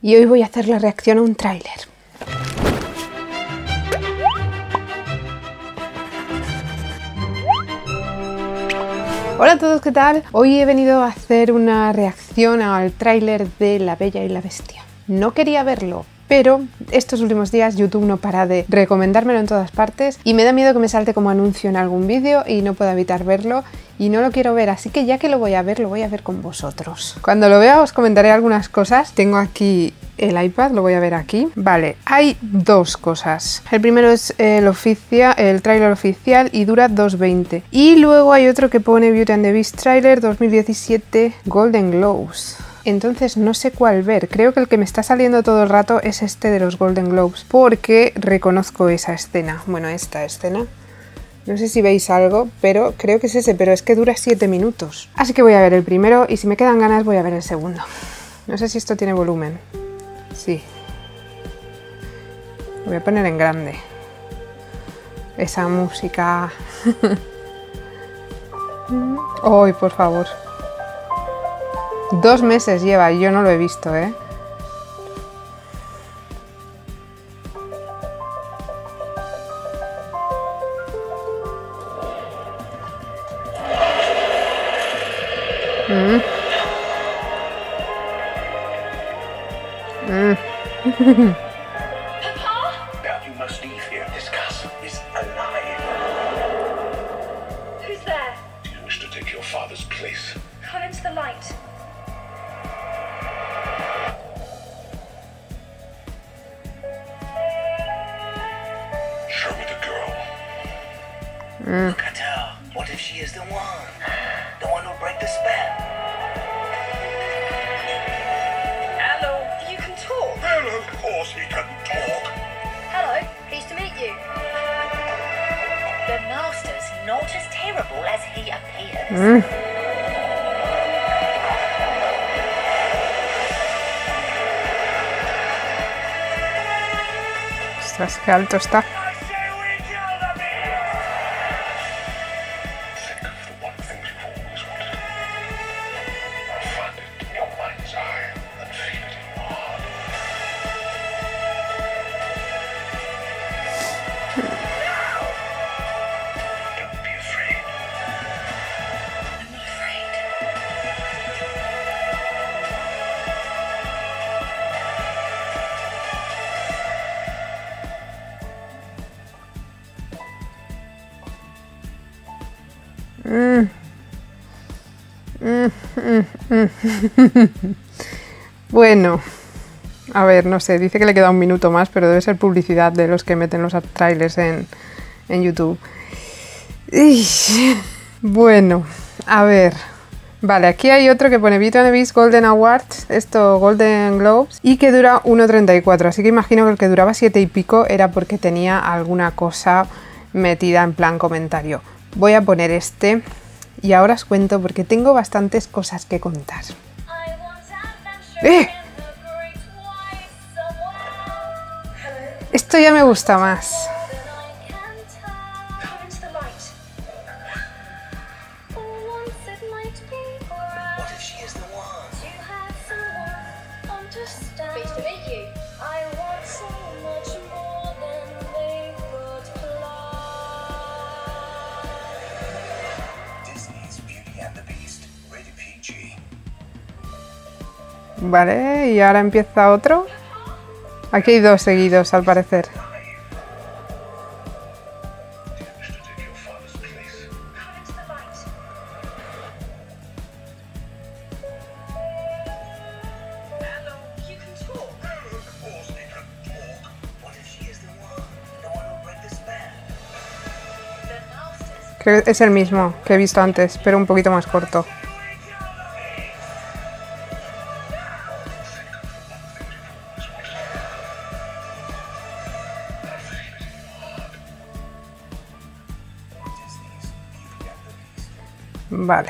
y hoy voy a hacer la reacción a un tráiler. Hola a todos, ¿qué tal? Hoy he venido a hacer una reacción al tráiler de La Bella y la Bestia. No quería verlo, pero estos últimos días YouTube no para de recomendármelo en todas partes y me da miedo que me salte como anuncio en algún vídeo y no pueda evitar verlo y no lo quiero ver, así que ya que lo voy a ver con vosotros. Cuando lo vea os comentaré algunas cosas. Tengo aquí el iPad, lo voy a ver aquí. Vale, hay dos cosas. El primero es el tráiler oficial y dura 2:20. Y luego hay otro que pone Beauty and the Beast Trailer 2017 Golden Globes. Entonces no sé cuál ver, creo que el que me está saliendo todo el rato es este de los Golden Globes, porque reconozco esa escena, bueno, esta escena. No sé si veis algo, pero creo que es ese, pero es que dura 7 minutos. Así que voy a ver el primero y si me quedan ganas voy a ver el segundo. No sé si esto tiene volumen. Sí. Lo voy a poner en grande. Esa música. ¡Ay, por favor! 2 meses lleva y yo no lo he visto, ¿eh? Now you must leave here. This castle is alive. Who's there? Do you wish to take your father's place? Come into the light. Show me the girl. Look at her. What if she is the one? The one who'll break the spell? Hello. You can talk. Well, of course he can talk. Hello. Pleased to meet you. The master's not as terrible as he appears. Ostras, qué alto está. I say we kill the beast! Think of the one thing you've always wanted. Find it in your mind's eye and feel it in your heart. Don't be afraid. I'm not afraid. Bueno, a ver, no sé, dice que le queda 1 minuto más, pero debe ser publicidad de los que meten los trailers en YouTube. Bueno, a ver. Vale, aquí hay otro que pone Beauty and the Beast Golden Awards, esto Golden Globes, y que dura 1:34, así que imagino que el que duraba 7 y pico era porque tenía alguna cosa metida en plan comentario. Voy a poner este y ahora os cuento porque tengo bastantes cosas que contar. Esto ya me gusta más. Come into the light. What if she is the one? Pleased to meet you. Disney's Beauty and the Beast, rated PG. Vale, y ahora empieza otro. Aquí hay 2 seguidos, al parecer. Do you wish to take your father's place? Come into the light. Hello. You can talk. Well, of course he can talk. What if she is the one? The one who'll break the spell? The masters. Creo que es el mismo que he visto antes, pero un poquito más corto. Vale.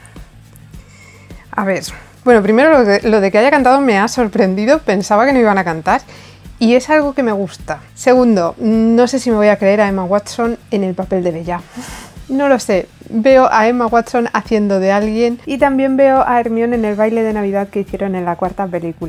A ver. Bueno, primero lo de que haya cantado me ha sorprendido. Pensaba que no iban a cantar. Y es algo que me gusta. Segundo, no sé si me voy a creer a Emma Watson en el papel de Bella. No lo sé. Veo a Emma Watson haciendo de alguien y también veo a Hermione en el baile de Navidad que hicieron en la 4ª película.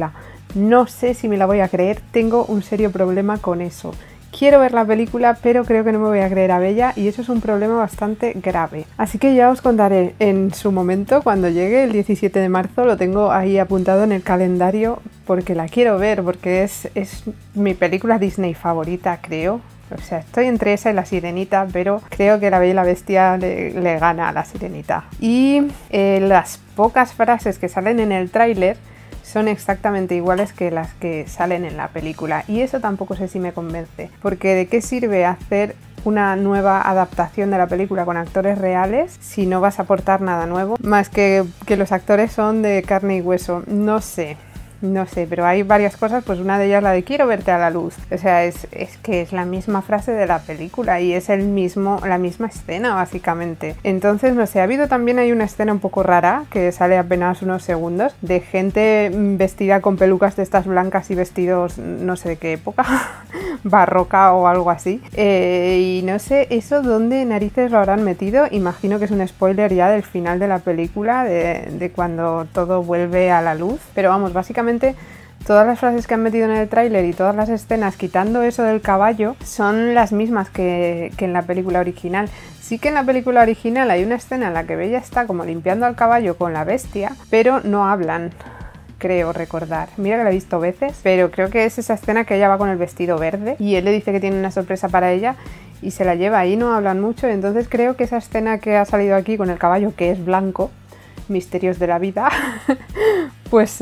no sé si me la voy a creer, tengo un serio problema con eso. Quiero ver la película, pero creo que no me voy a creer a Bella y eso es un problema bastante grave. Así que ya os contaré en su momento, cuando llegue el 17 de marzo, lo tengo ahí apuntado en el calendario porque la quiero ver, porque es mi película Disney favorita, creo. O sea, estoy entre esa y La Sirenita, pero creo que La Bella y la Bestia le gana a La Sirenita. Y las pocas frases que salen en el tráiler son exactamente iguales que las que salen en la película y eso tampoco sé si me convence, porque ¿de qué sirve hacer una nueva adaptación de la película con actores reales si no vas a aportar nada nuevo? Más que los actores son de carne y hueso, no sé, pero hay varias cosas, pues una de ellas la de quiero verte a la luz. O sea, es que es la misma frase de la película y es la misma escena básicamente. Entonces, no sé, hay una escena un poco rara que sale apenas unos segundos de gente vestida con pelucas de estas blancas y vestidos no sé de qué época, barroca o algo así. Y no sé, eso dónde narices lo habrán metido. Imagino que es un spoiler ya del final de la película, de cuando todo vuelve a la luz. Pero vamos, básicamente todas las frases que han metido en el tráiler y todas las escenas, quitando eso del caballo, son las mismas que en la película original. Sí que en la película original hay una escena en la que Bella está como limpiando al caballo con la bestia, pero no hablan. Creo recordar. Mira que la he visto veces, pero creo que es esa escena que ella va con el vestido verde y él le dice que tiene una sorpresa para ella y se la lleva ahí, no hablan mucho. Entonces creo que esa escena que ha salido aquí con el caballo, que es blanco, misterios de la vida, pues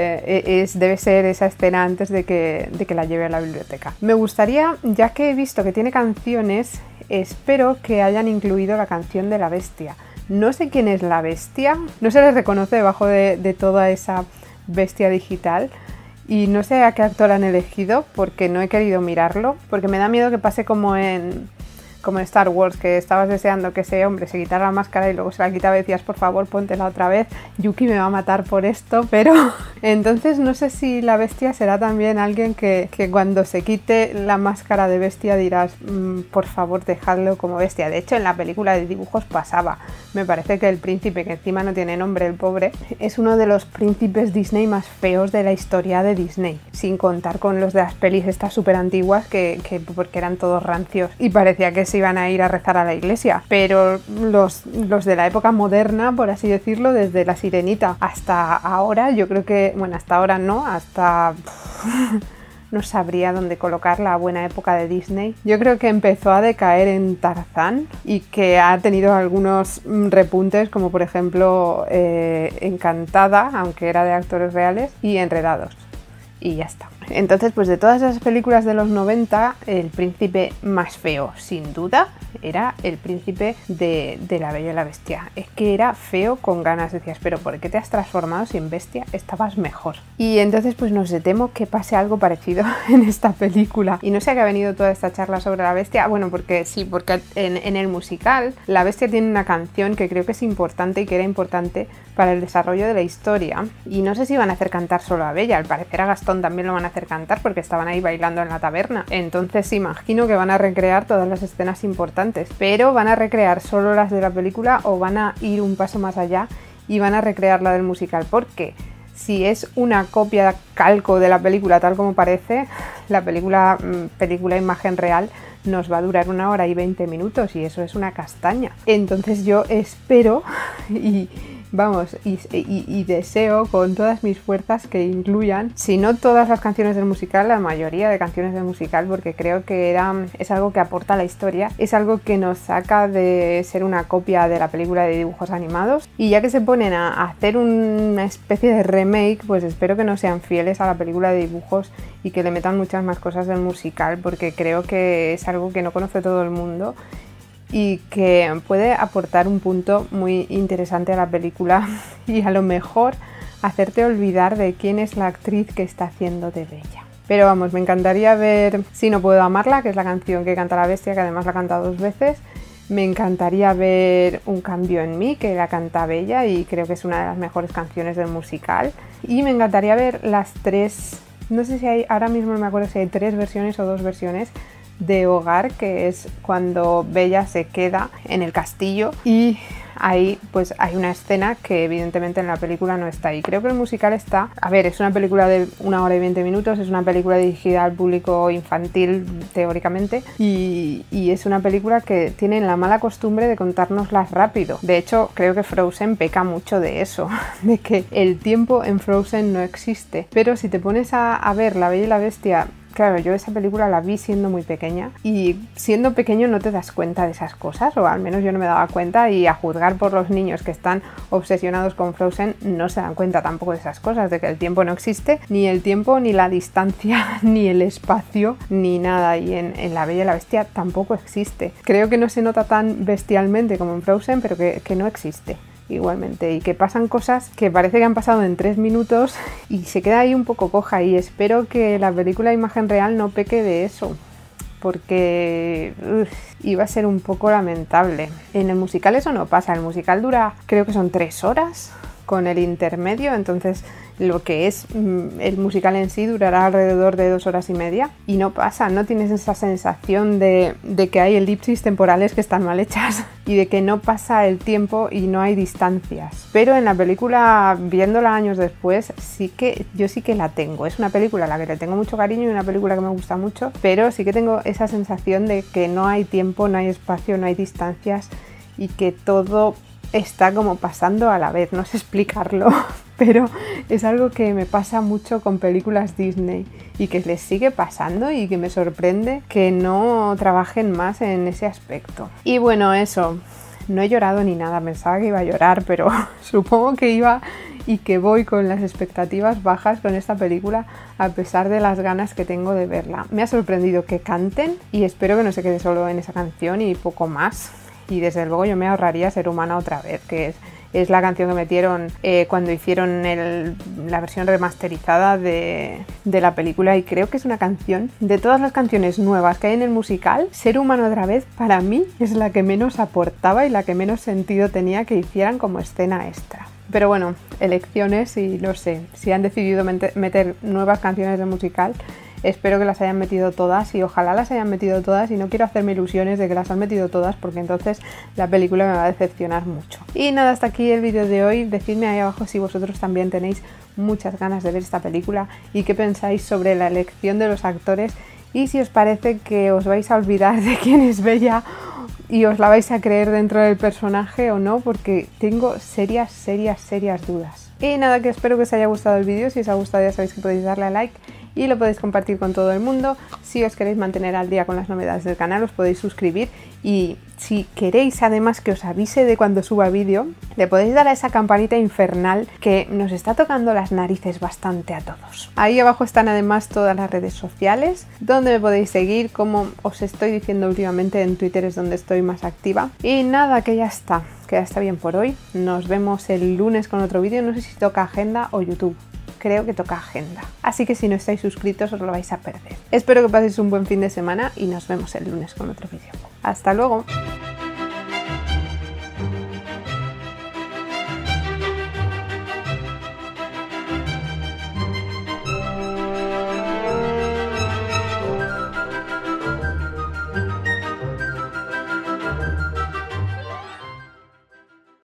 debe ser esa escena antes de que la lleve a la biblioteca. Me gustaría, ya que he visto que tiene canciones, espero que hayan incluido la canción de la bestia. No sé quién es la bestia, no se le reconoce debajo de toda esa bestia digital y no sé a qué actor han elegido porque no he querido mirarlo, porque me da miedo que pase como en Star Wars, que estabas deseando que ese hombre se quitara la máscara y luego se la quitaba y decías por favor póntela otra vez, Yuki me va a matar por esto, pero entonces no sé si la bestia será también alguien que cuando se quite la máscara de bestia dirás por favor dejadlo como bestia. De hecho en la película de dibujos pasaba, me parece que el príncipe, que encima no tiene nombre el pobre, es uno de los príncipes Disney más feos de la historia de Disney, sin contar con los de las pelis estas súper antiguas que porque eran todos rancios y parecía que se iban a ir a rezar a la iglesia, pero los de la época moderna, por así decirlo, desde La Sirenita hasta ahora, yo creo que, bueno, hasta ahora no, no sabría dónde colocar la buena época de Disney. Yo creo que empezó a decaer en Tarzán y que ha tenido algunos repuntes, como por ejemplo Encantada, aunque era de actores reales, y Enredados. Y ya está. Entonces, pues de todas esas películas de los 90, el príncipe más feo, sin duda, era el príncipe de La Bella y la Bestia. Es que era feo con ganas, decías, pero ¿por qué te has transformado si en bestia estabas mejor? Y entonces, pues no sé, temo que pase algo parecido en esta película. Y no sé a qué ha venido toda esta charla sobre la bestia. Bueno, porque sí, porque en el musical, la bestia tiene una canción que creo que es importante y que era importante para el desarrollo de la historia. Y no sé si van a hacer cantar solo a Bella, al parecer a Gastón también lo van a hacer cantar porque estaban ahí bailando en la taberna. Entonces imagino que van a recrear todas las escenas importantes, pero van a recrear solo las de la película o van a ir un paso más allá y van a recrear la del musical, porque si es una copia calco de la película tal como parece, la película imagen real nos va a durar 1 hora y 20 minutos y eso es una castaña. Entonces yo espero y deseo con todas mis fuerzas que incluyan, si no todas las canciones del musical, la mayoría de canciones del musical, porque creo que es algo que aporta a la historia, es algo que nos saca de ser una copia de la película de dibujos animados, y ya que se ponen a hacer una especie de remake, pues espero que no sean fieles a la película de dibujos y que le metan muchas más cosas del musical, porque creo que es algo que no conoce todo el mundo y que puede aportar un punto muy interesante a la película y a lo mejor hacerte olvidar de quién es la actriz que está haciendo de Bella. Pero vamos, me encantaría ver Si no puedo amarla, que es la canción que canta la bestia, que además la canta 2 veces. Me encantaría ver Un cambio en mí, que la canta Bella y creo que es una de las mejores canciones del musical. Y me encantaría ver las 3, no sé si hay, ahora mismo no me acuerdo si hay 3 versiones o 2 versiones de hogar, que es cuando Bella se queda en el castillo y ahí pues hay una escena que evidentemente en la película no está ahí. Creo que el musical está... A ver, es una película de 1 hora y 20 minutos, es una película dirigida al público infantil teóricamente y es una película que tiene la mala costumbre de contárnoslas rápido. De hecho, creo que Frozen peca mucho de eso, de que el tiempo en Frozen no existe. Pero si te pones a ver La Bella y la Bestia... Claro, yo esa película la vi siendo muy pequeña y siendo pequeño no te das cuenta de esas cosas, o al menos yo no me daba cuenta, y a juzgar por los niños que están obsesionados con Frozen no se dan cuenta tampoco de esas cosas, de que el tiempo no existe, ni el tiempo, ni la distancia, ni el espacio, ni nada, y en La Bella y la Bestia tampoco existe. Creo que no se nota tan bestialmente como en Frozen, pero que no existe igualmente, y que pasan cosas que parece que han pasado en 3 minutos y se queda ahí un poco coja, y espero que la película de imagen real no peque de eso, porque iba a ser un poco lamentable. En el musical eso no pasa, el musical dura, creo que son 3 horas con el intermedio, entonces lo que es el musical en sí durará alrededor de 2 horas y media y no pasa, no tienes esa sensación de que hay elipsis temporales que están mal hechas y de que no pasa el tiempo y no hay distancias. Pero en la película, viéndola años después, yo sí que la tengo. Es una película a la que le tengo mucho cariño y una película que me gusta mucho, pero sí que tengo esa sensación de que no hay tiempo, no hay espacio, no hay distancias y que todo está como pasando a la vez, no sé explicarlo, pero es algo que me pasa mucho con películas Disney y que les sigue pasando y que me sorprende que no trabajen más en ese aspecto. Y bueno, eso, no he llorado ni nada, pensaba que iba a llorar, pero supongo que iba y que voy con las expectativas bajas con esta película a pesar de las ganas que tengo de verla. Me ha sorprendido que canten y espero que no se quede solo en esa canción y poco más. Y desde luego yo me ahorraría Ser humana otra vez, que es la canción que metieron cuando hicieron la versión remasterizada de la película, y creo que es una canción, de todas las canciones nuevas que hay en el musical, Ser humano otra vez para mí es la que menos aportaba y la que menos sentido tenía que hicieran como escena extra. Pero bueno, elecciones y no sé, si han decidido meter nuevas canciones de musical, espero que las hayan metido todas y ojalá las hayan metido todas, y no quiero hacerme ilusiones de que las han metido todas porque entonces la película me va a decepcionar mucho. Y nada, hasta aquí el vídeo de hoy. Decidme ahí abajo si vosotros también tenéis muchas ganas de ver esta película y qué pensáis sobre la elección de los actores y si os parece que os vais a olvidar de quién es Bella y os la vais a creer dentro del personaje o no, porque tengo serias dudas. Y nada, que espero que os haya gustado el vídeo. Si os ha gustado ya sabéis que podéis darle a like y lo podéis compartir con todo el mundo. Si os queréis mantener al día con las novedades del canal, os podéis suscribir, y si queréis además que os avise de cuando suba vídeo, le podéis dar a esa campanita infernal que nos está tocando las narices bastante a todos. Ahí abajo están además todas las redes sociales donde me podéis seguir, como os estoy diciendo últimamente. En Twitter es donde estoy más activa. Y nada, que ya está bien por hoy. Nos vemos el lunes con otro vídeo. No sé si toca agenda o YouTube. Creo que toca agenda. Así que si no estáis suscritos os lo vais a perder. Espero que paséis un buen fin de semana y nos vemos el lunes con otro vídeo. ¡Hasta luego!